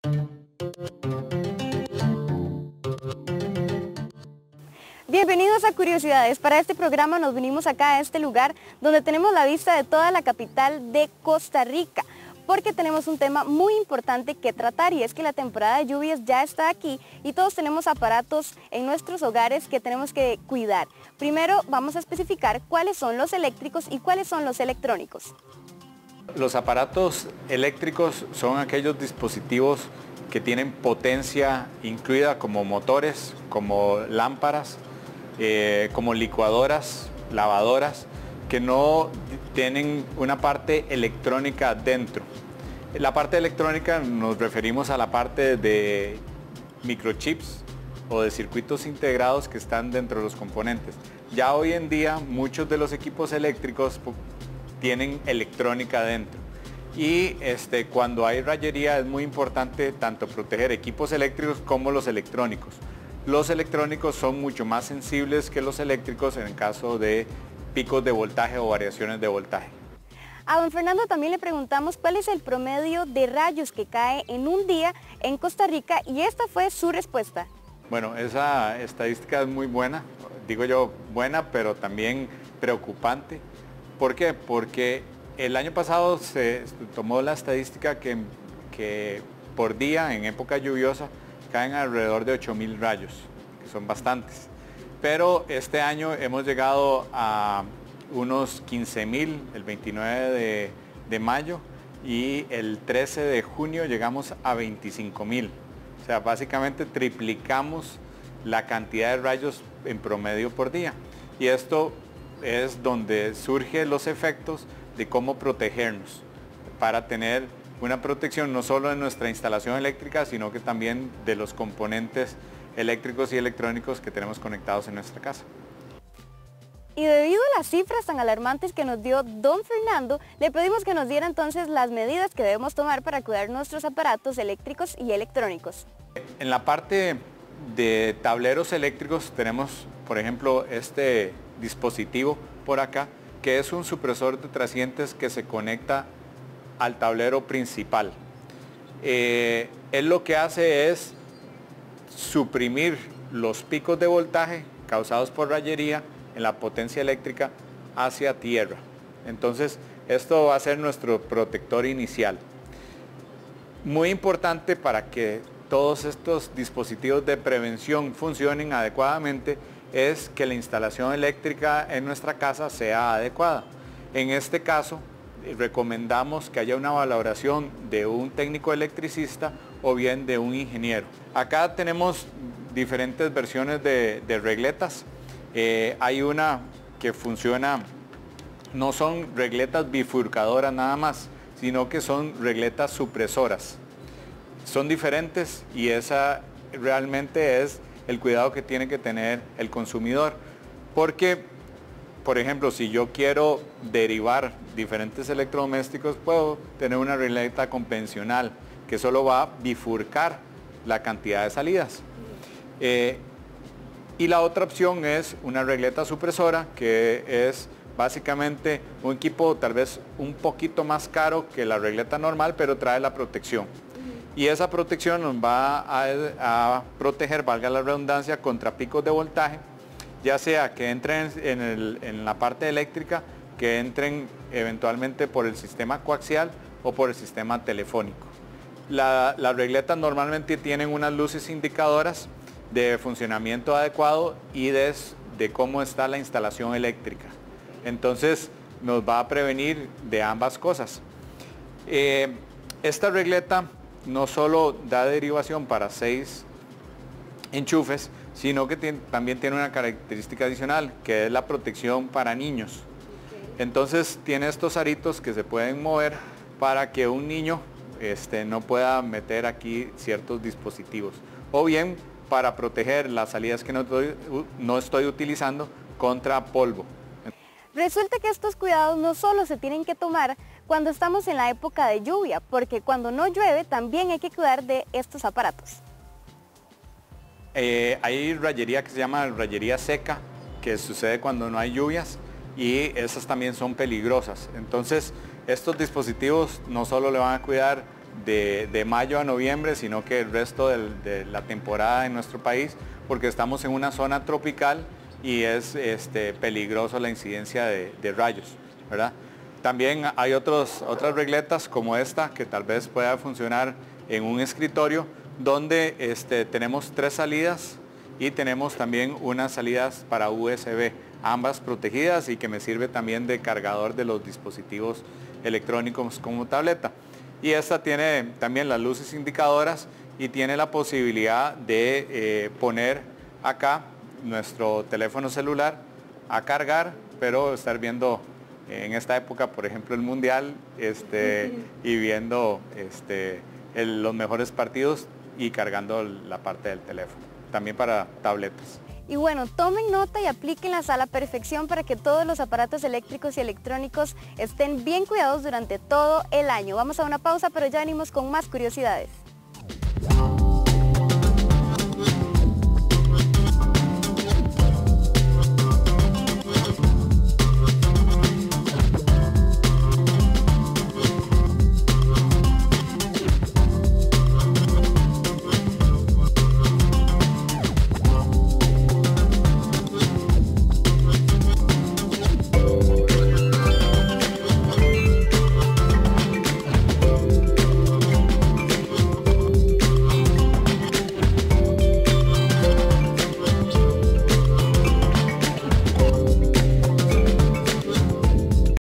Bienvenidos a Curiosidades. Para este programa nos vinimos acá a este lugar donde tenemos la vista de toda la capital de Costa Rica, porque tenemos un tema muy importante que tratar y es que la temporada de lluvias ya está aquí y todos tenemos aparatos en nuestros hogares que tenemos que cuidar. Primero vamos a especificar cuáles son los eléctricos y cuáles son los electrónicos. Los aparatos eléctricos son aquellos dispositivos que tienen potencia incluida como motores, como lámparas, como licuadoras, lavadoras, que no tienen una parte electrónica dentro. La parte electrónica nos referimos a la parte de microchips o de circuitos integrados que están dentro de los componentes. Ya hoy en día muchos de los equipos eléctricos tienen electrónica dentro. Y cuando hay rayería es muy importante tanto proteger equipos eléctricos como los electrónicos. Los electrónicos son mucho más sensibles que los eléctricos en el caso de picos de voltaje o variaciones de voltaje. A don Fernando también le preguntamos cuál es el promedio de rayos que cae en un día en Costa Rica y esta fue su respuesta. Bueno, esa estadística es muy buena, digo yo buena, pero también preocupante. ¿Por qué? Porque el año pasado se tomó la estadística que por día en época lluviosa caen alrededor de 8.000 rayos, que son bastantes. Pero este año hemos llegado a unos 15.000 el 29 de mayo y el 13 de junio llegamos a 25.000. O sea, básicamente triplicamos la cantidad de rayos en promedio por día. Y esto es donde surgen los efectos de cómo protegernos para tener una protección no solo de nuestra instalación eléctrica, sino que también de los componentes eléctricos y electrónicos que tenemos conectados en nuestra casa. Y debido a las cifras tan alarmantes que nos dio don Fernando, le pedimos que nos diera entonces las medidas que debemos tomar para cuidar nuestros aparatos eléctricos y electrónicos. En la parte de tableros eléctricos tenemos, por ejemplo, este dispositivo por acá, que es un supresor de trascientes que se conecta al tablero principal. Él lo que hace es suprimir los picos de voltaje causados por rayería en la potencia eléctrica hacia tierra. Entonces, esto va a ser nuestro protector inicial. Muy importante para que todos estos dispositivos de prevención funcionen adecuadamente es que la instalación eléctrica en nuestra casa sea adecuada. En este caso, recomendamos que haya una valoración de un técnico electricista o bien de un ingeniero. Acá tenemos diferentes versiones de regletas. Hay una que funciona, no son regletas bifurcadoras nada más, sino que son regletas supresoras. Son diferentes y esa realmente es el cuidado que tiene que tener el consumidor. Porque, por ejemplo, si yo quiero derivar diferentes electrodomésticos, puedo tener una regleta convencional que solo va a bifurcar la cantidad de salidas. Y la otra opción es una regleta supresora, que es básicamente un equipo tal vez un poquito más caro que la regleta normal, pero trae la protección. Y esa protección nos va a proteger, valga la redundancia, contra picos de voltaje, ya sea que entren en la parte eléctrica, que entren eventualmente por el sistema coaxial o por el sistema telefónico. Las regletas normalmente tienen unas luces indicadoras de funcionamiento adecuado y de cómo está la instalación eléctrica. Entonces nos va a prevenir de ambas cosas. Esta regleta no solo da derivación para 6 enchufes, sino que también tiene una característica adicional, que es la protección para niños. Entonces tiene estos aritos que se pueden mover para que un niño no pueda meter aquí ciertos dispositivos. O bien para proteger las salidas que no estoy utilizando contra polvo. Resulta que estos cuidados no solo se tienen que tomar cuando estamos en la época de lluvia, porque cuando no llueve también hay que cuidar de estos aparatos. Hay rayería que se llama rayería seca, que sucede cuando no hay lluvias, y esas también son peligrosas. Entonces, estos dispositivos no solo le van a cuidar de mayo a noviembre, sino que el resto de la temporada en nuestro país, porque estamos en una zona tropical y es peligroso la incidencia de rayos, ¿verdad? También hay otras regletas como esta que tal vez pueda funcionar en un escritorio, donde tenemos 3 salidas y tenemos también unas salidas para USB, ambas protegidas y que me sirve también de cargador de los dispositivos electrónicos como tableta. Y esta tiene también las luces indicadoras y tiene la posibilidad de poner acá nuestro teléfono celular a cargar, pero estar viendo en esta época, por ejemplo, el mundial y viendo los mejores partidos y cargando la parte del teléfono, también para tabletas. Y bueno, tomen nota y aplíquenlas a la perfección para que todos los aparatos eléctricos y electrónicos estén bien cuidados durante todo el año. Vamos a una pausa, pero ya venimos con más curiosidades.